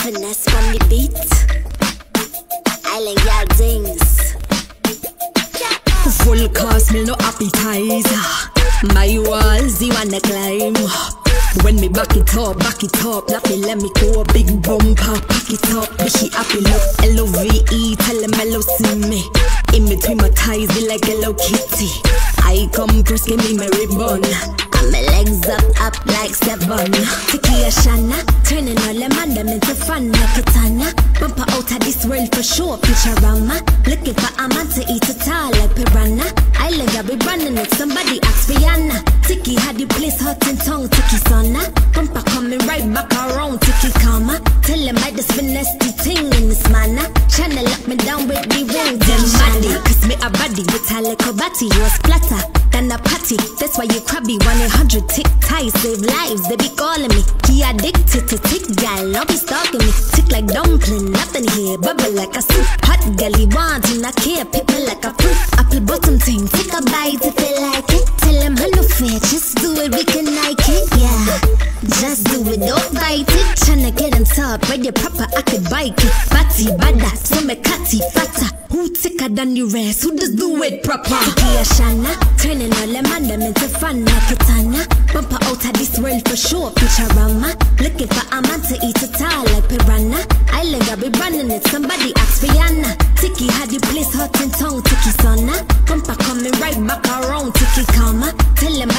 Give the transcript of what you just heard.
finesse on the beat. Island y'all dings. Full course meal, no appetizer. My walls, you wanna climb. When me back it up, not me let me go. Big bumper, back it up, she happy look. L-O-V-E, tell them hello see me. In between my thighs, be like Hello Kitty. I come first, give me my ribbon. And my legs up like 7. Tiki Ashana, turning all them and them into fun like Katana. Bumper out of this world for sure, Futurama. Looking for a man to eat it all like piranha. Island I be running it, somebody ask Rihanna. Tiki had the place hot in tongue, Tiki Sana. Bumper coming right back around, Tiki Kama. Tell them I just finesse the thing in this manner. Tryna lock me down with the wings. Them body, cause me a body with a little body. You a splatter than a patty. That's why you crabby 100 tick ties save lives. They be calling me. He addicted to tick gal, I'll be stalking me. Tick like dumpling, nothing here. Bubble like a soup. Hot gully want and I care. People like a fruit. Apple bottom thing, take a bite if you like it. Tell them hello fair, just do it, we can like it. Yeah, just do it, don't bite it. Tryna get on top, ready proper, I could bike it. Batty bada, so me catty fatter. Who thicker than the rest? Who just do it proper? Tiki Ashana, turning all them and them into fun like Katana. Bumper out of this world for sure, Futurama. Looking for a man to eat it all like piranha. Island I be running it, somebody ask Rihanna. Tiki had the place hot in tongue, Tiki Sana. Bumper coming right back around, Tiki Kama. Tell them